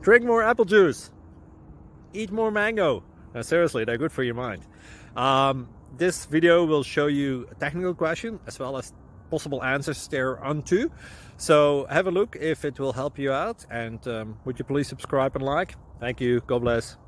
Drink more apple juice. Eat more mango. No, seriously, they're good for your mind. This video will show you a technical question as well as possible answers thereunto. So have a look if it will help you out, and would you please subscribe and like? Thank you. God bless.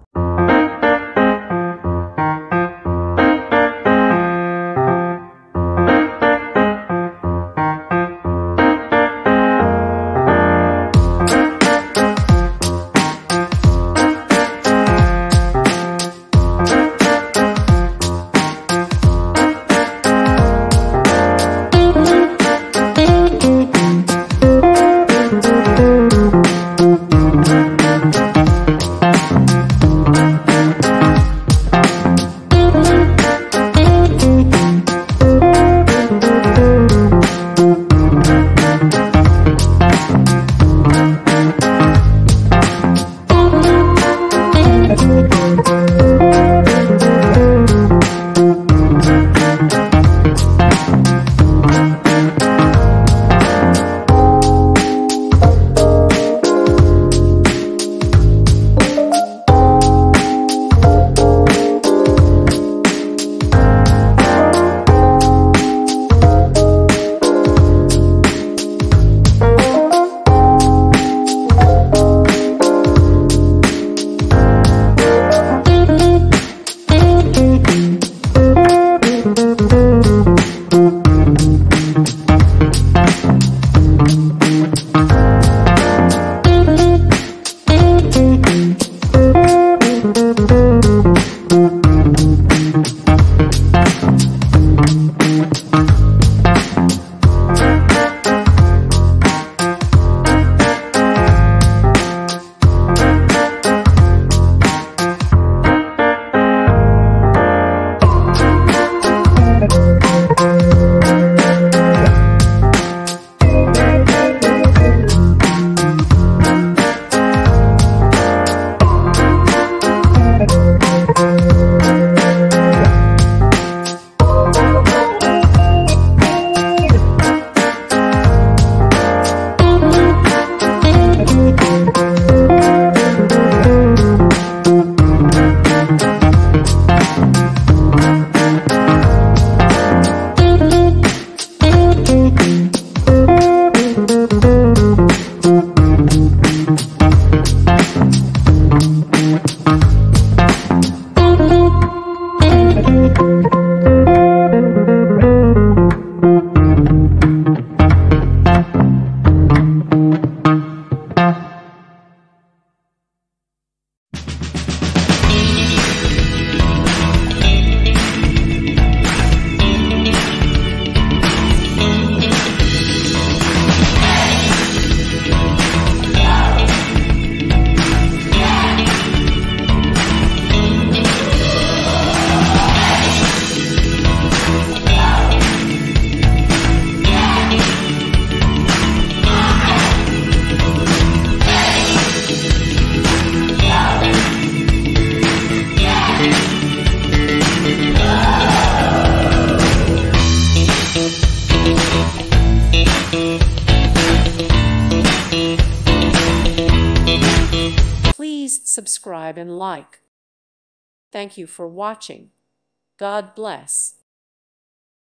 Please subscribe and like. Thank you for watching. God bless.